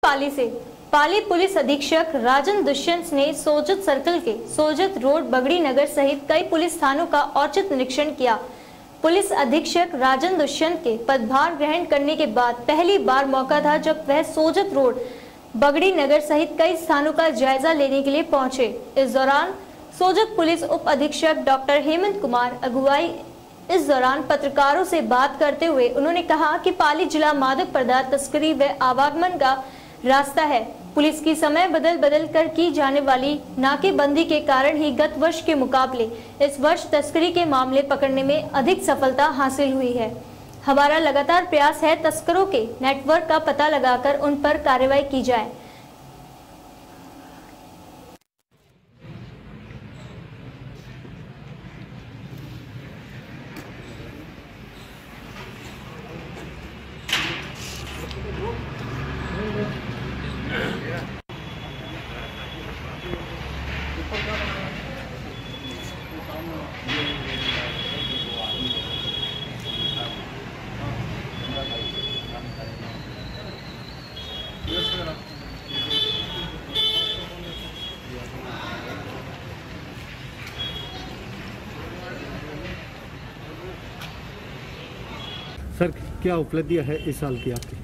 पाली से पाली पुलिस अधीक्षक राजन दुष्यंत ने सोजत सर्कल के सोजत रोड बगड़ी नगर सहित कई पुलिस थानों का औचक निरीक्षण किया। पुलिस अधीक्षक राजन दुष्यंत के पदभार ग्रहण करने के बाद पहली बार मौका था जब वह सोजत रोड बगड़ी नगर सहित कई स्थानों का जायजा लेने के लिए पहुंचे। इस दौरान सोजत पुलिस उप अधीक्षक डॉक्टर हेमंत कुमार अगुवाई इस दौरान पत्रकारों से बात करते हुए उन्होंने कहा कि पाली जिला मादक पदार्थ तस्करी व आवागमन का रास्ता है। पुलिस की समय बदल कर की जाने वाली नाकेबंदी के कारण ही गत वर्ष के मुकाबले इस वर्ष तस्करी के मामले पकड़ने में अधिक सफलता हासिल हुई है। हमारा लगातार प्रयास है तस्करों के नेटवर्क का पता लगाकर उन पर कार्रवाई की जाए। सर, क्या उपलब्धियां है इस साल की आपकी?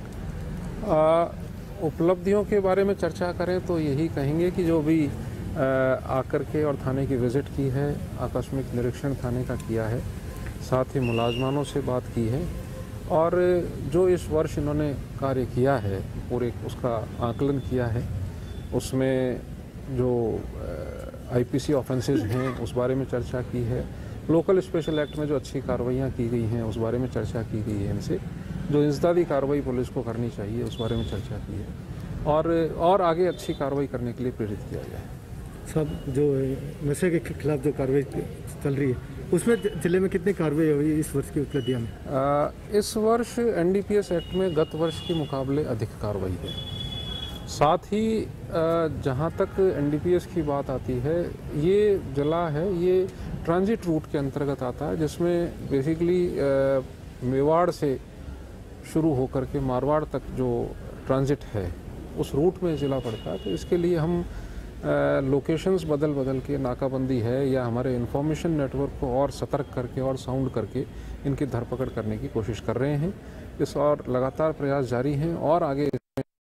उपलब्धियों के बारे में चर्चा करें तो यही कहेंगे कि जो भी आकर के और थाने की विज़िट की है, आकस्मिक निरीक्षण थाने का किया है, साथ ही मुलाजमानों से बात की है और जो इस वर्ष इन्होंने कार्य किया है पूरे उसका आकलन किया है। उसमें जो आईपीसी ऑफेंसेस हैं उस बारे में चर्चा की है। लोकल स्पेशल एक्ट में जो अच्छी कार्रवाइयाँ की गई हैं उस बारे में चर्चा की गई है। इनसे जो इंसदादी कार्रवाई पुलिस को करनी चाहिए उस बारे में चर्चा की है और आगे अच्छी कार्रवाई करने के लिए प्रेरित किया जाए। सब जो नशे के खिलाफ जो कार्रवाई चल रही है उसमें जिले में कितनी कार्रवाई हुई इस वर्ष की उपलब्धियाँ में? इस वर्ष एनडीपीएस एक्ट में गत वर्ष के मुकाबले अधिक कार्रवाई है। साथ ही जहाँ तक एनडीपीएस की बात आती है, ये जिला है ये ट्रांजिट रूट के अंतर्गत आता है, जिसमें बेसिकली मेवाड़ से शुरू होकर के मारवाड़ तक जो ट्रांजिट है उस रूट में ज़िला पड़ता है। तो इसके लिए हम लोकेशंस बदल के नाकाबंदी है या हमारे इंफॉर्मेशन नेटवर्क को और सतर्क करके और साउंड करके इनकी धरपकड़ करने की कोशिश कर रहे हैं। इस और लगातार प्रयास जारी हैं और आगे